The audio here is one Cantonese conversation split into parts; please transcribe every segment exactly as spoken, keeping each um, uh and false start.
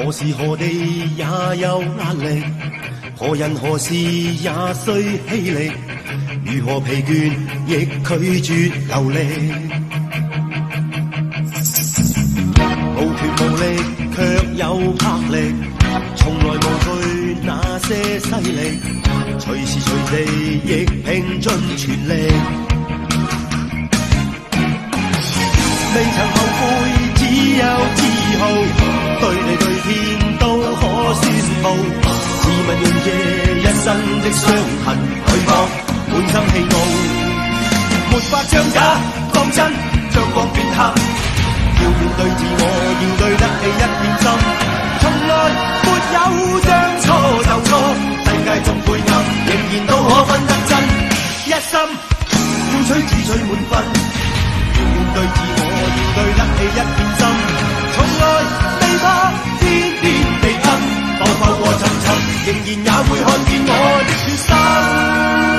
何時何地也有壓力，何人何事也需氣力，如何疲倦亦拒絕流力，無權無力卻有魄力，從來無懼那些勢力，隨時隨地亦拼盡全力，未曾後悔只有自豪，對你對天都可宣佈，自問用這一生的傷痕去搏，滿心氣傲，沒法將假當真，將光變黑，要面對自我，要對得起一片心，從來沒有將錯就錯，世界縱晦暗，仍然都可分得真，一心要取自取滿分，要面對自我，要對得起一片心，從來未怕天邊地暗，浮浮和沉沉，仍然也會看見我的決心。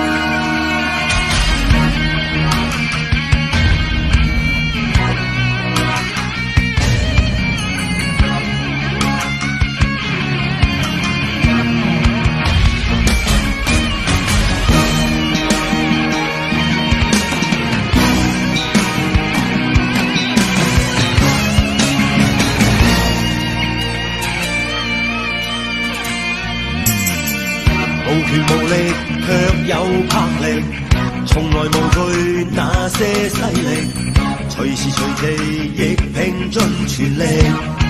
無權無力卻有魄力，從來無懼那些勢力，隨時隨地亦拼盡全力，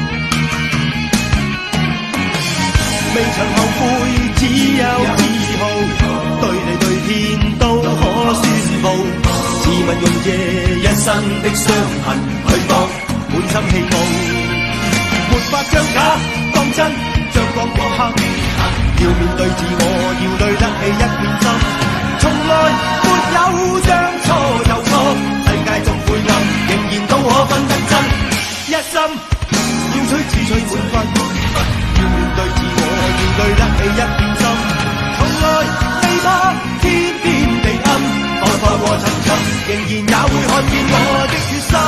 未曾後悔只有自豪，對你對天都可宣佈，自問用這一生的傷痕去搏，滿心氣傲，沒法將假當真，將光變黑，要面對自我，要對得起一片心，從來沒有將錯就錯，世界縱晦暗，仍然都可分得真，一心要取自取滿分，要面對自我，要對得起一片心，從來未怕天邊地暗，浮浮和沉沉，仍然也會看見我的決心，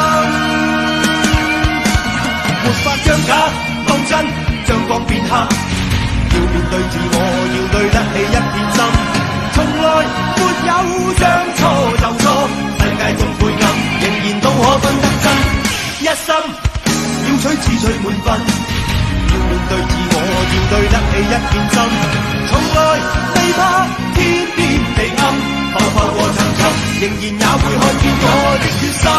沒法將假當真，將光變黑，要面對自我，要對得起一片心，從來沒有將錯就錯，世界縱晦暗，仍然都可分得真，一心要取自取滿分，要面對自我，要對得起一片心，從來未怕天邊地暗，浮浮和沉沉，仍然也會看見我的決心。